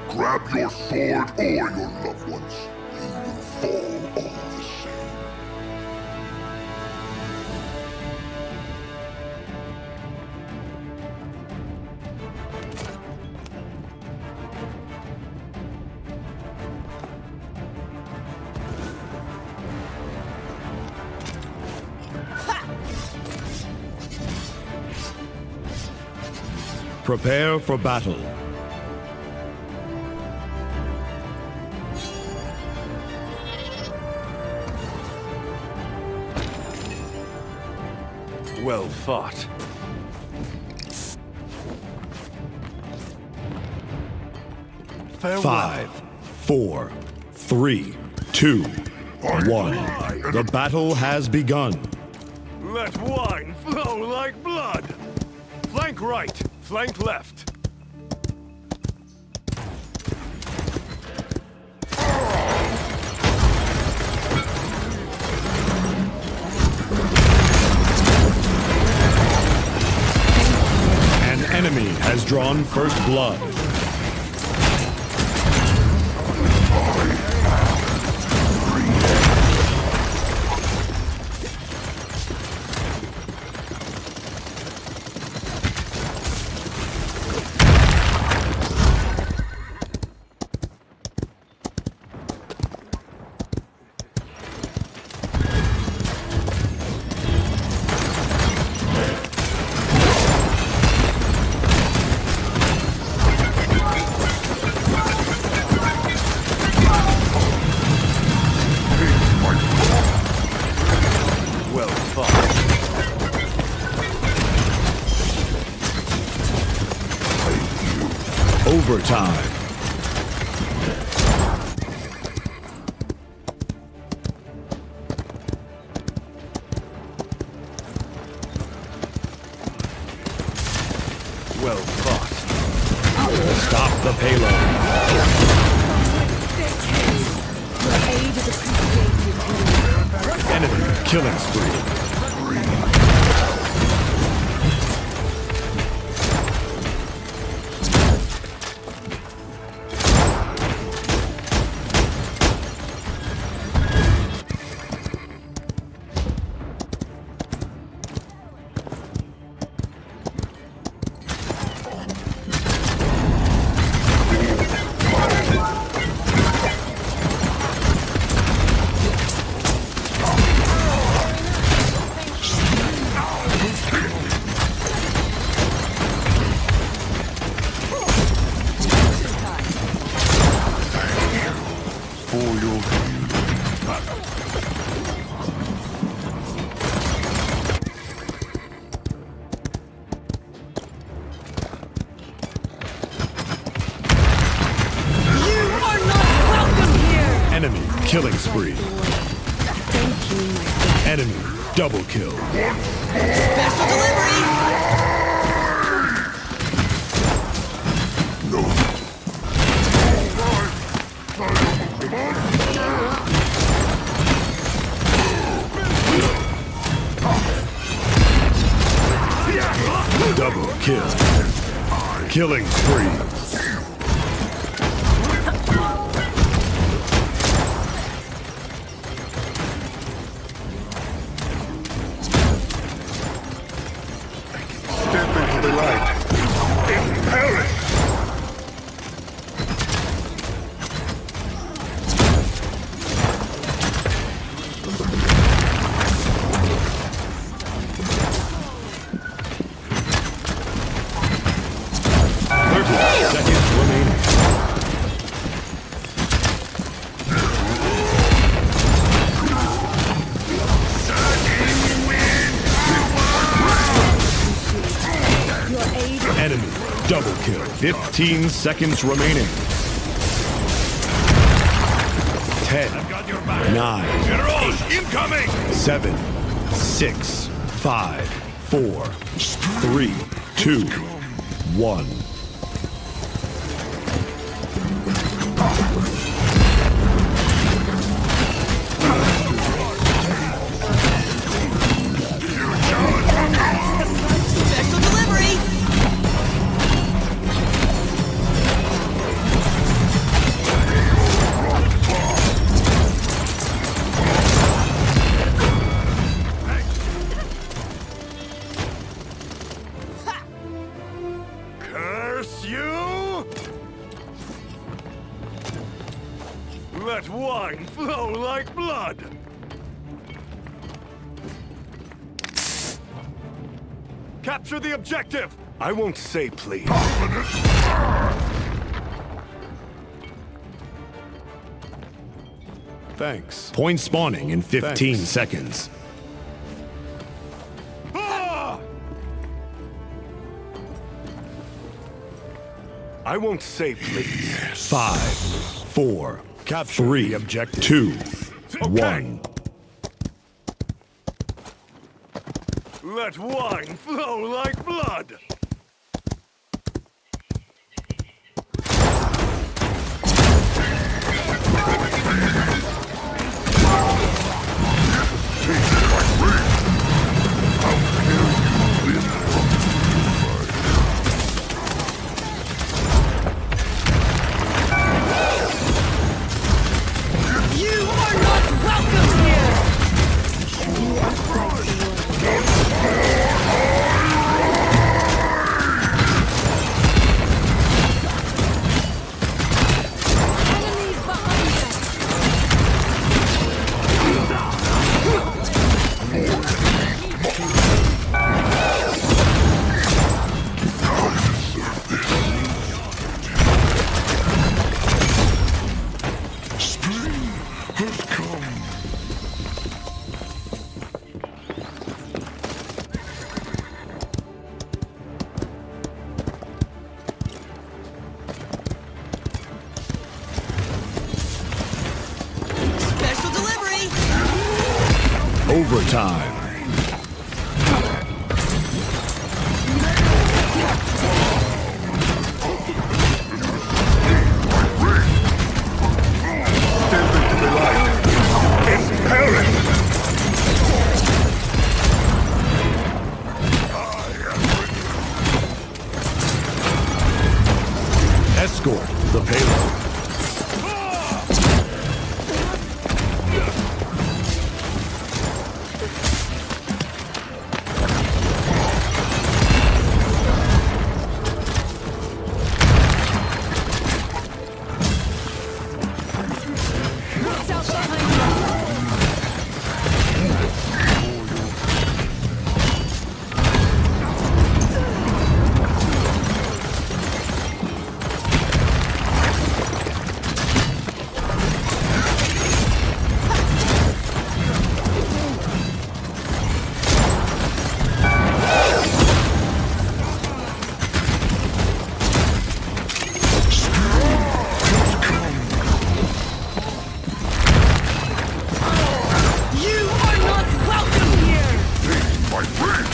Grab your sword or your loved ones. You will fall all the same. Prepare for battle. Well fought. Farewell. 5, 4, 3, 2, 1. The battle has begun. Let wine flow like blood. Flank right, flank left. An enemy has drawn first blood. Overtime. Well fought. Stop the payload. Enemy killing spree. Enemy killing spree. Thank you, my friend. Enemy double kill. Special delivery! Double kill. Killing spree. Step into the light. And perish! Seconds remaining. Enemy double kill. 15 seconds remaining. 10, 9, 8, 7, 6, 5, 4, 3, 2, 1. Special delivery! Let wine flow like blood! Capture the objective! I won't say please. Thanks. Point spawning in 15 seconds. Ah! I won't say please. 5, 4, Capture 3, the objective. 2, Okay. 1. Let wine flow like blood! You are not welcome here! Enemies behind us! Spring has come. Special delivery! Overtime. Escort the payload. What's out behind us? You are not welcome here! My friend.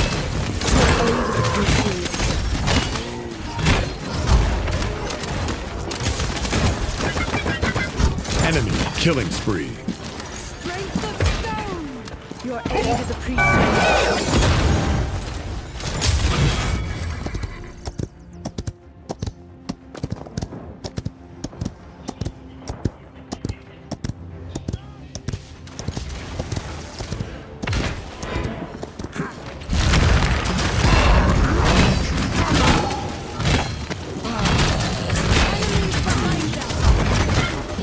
Enemy killing spree. Strength of stone! Your aid is appreciated. Enemies behind us!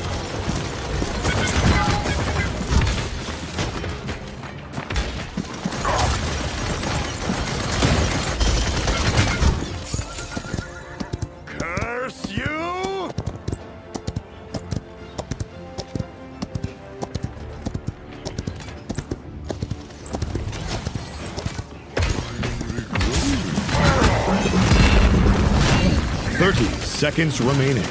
Curse you! Thirty seconds remaining.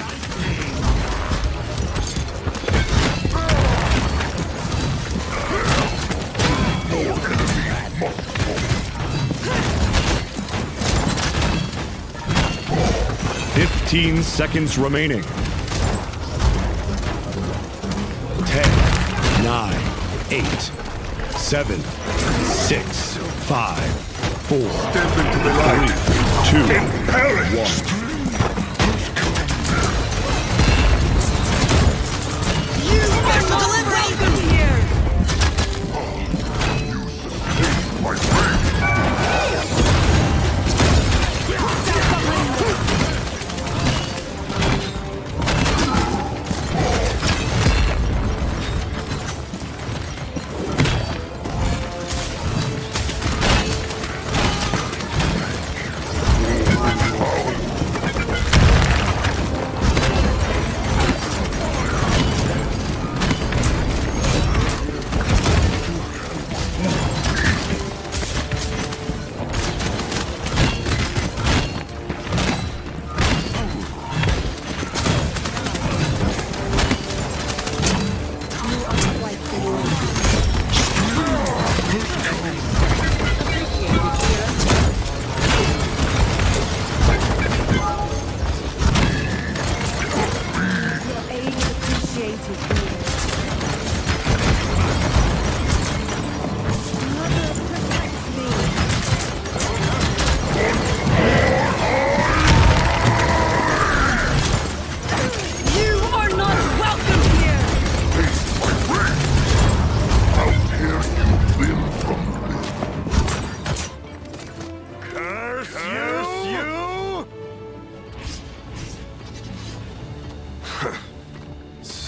No 15 seconds remaining. 10, 9, 8, 7, 6, 5, 4, 3, 2, 1. You are not welcome here! My friend. What's out behind us?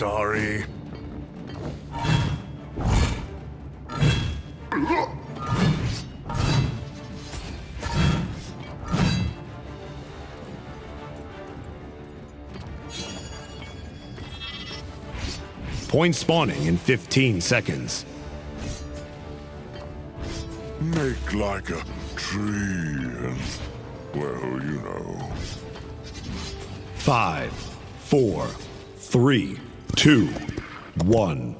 sorry. Point spawning in 15 seconds. Make like a tree and, well, you know. 5, 4, 3, 2, 1.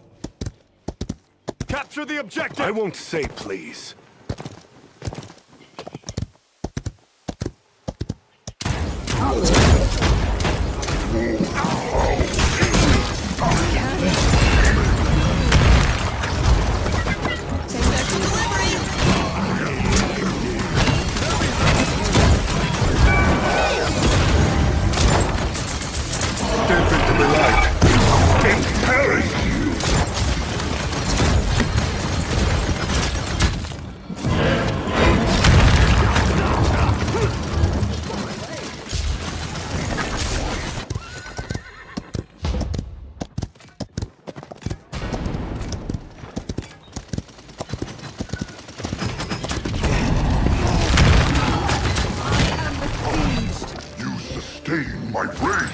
Capture the objective! I won't say please. Sustain my rage!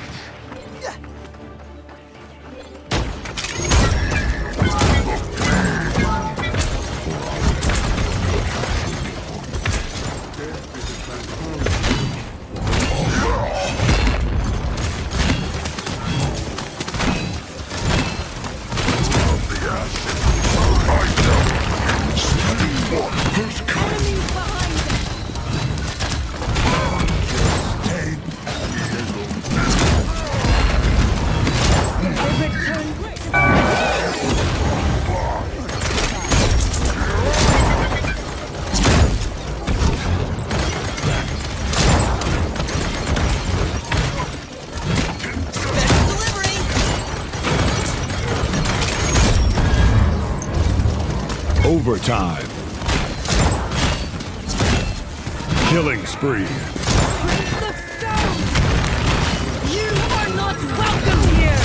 Overtime. Killing spree. The stone! You are not welcome here!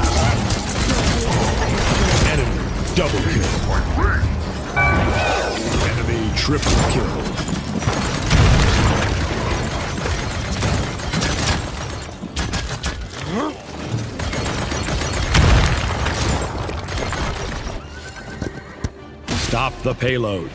Enemy double kill. Enemy triple kill. Stop the payload.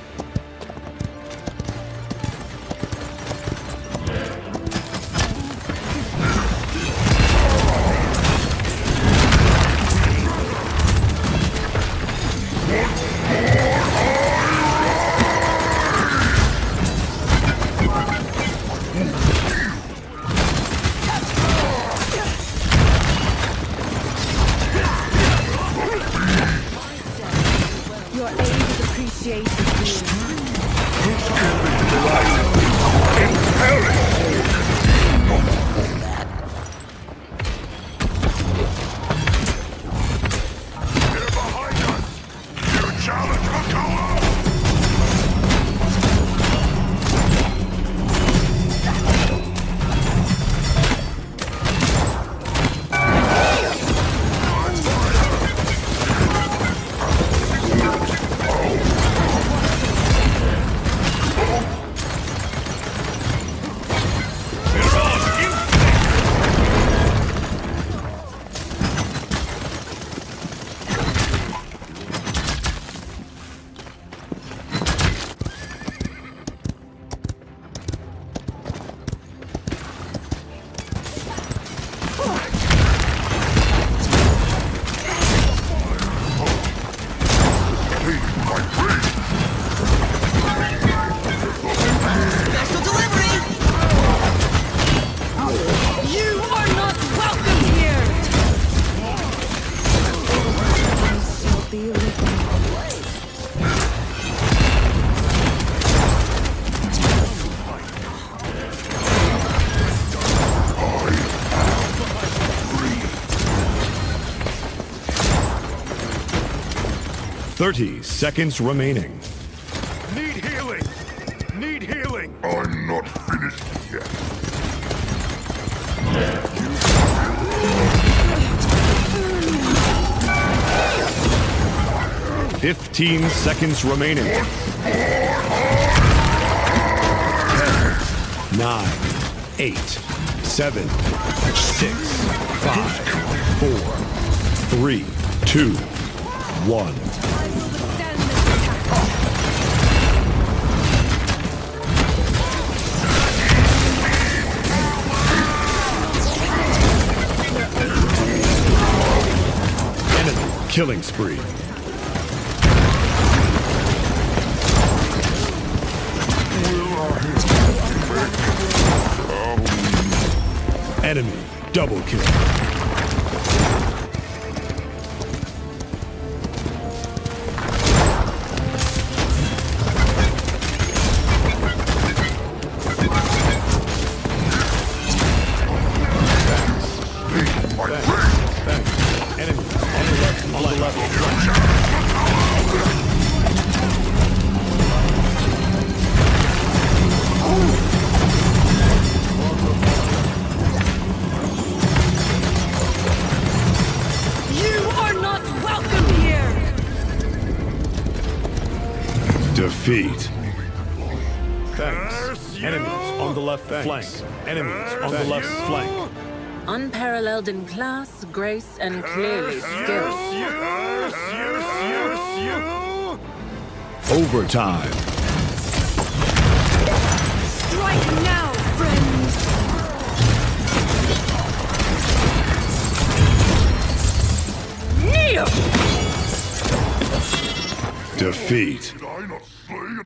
Your aid is appreciated here. Thirty seconds remaining. Need healing! Need healing! I'm not finished yet. 15 seconds remaining. 10, 9, 8, 7, 6, 5, 4, 3, 2, 1. I will withstand this attack. Enemy killing spree. Enemy double kill. Enemy on the left flank. You are not welcome here! Defeat. Thanks. Curse you! Enemies on the left flank. Enemies on the left flank. Unparalleled in class, grace, and clearly skill. Overtime. Strike now, friends! Kneel! Defeat. Did I not slay it?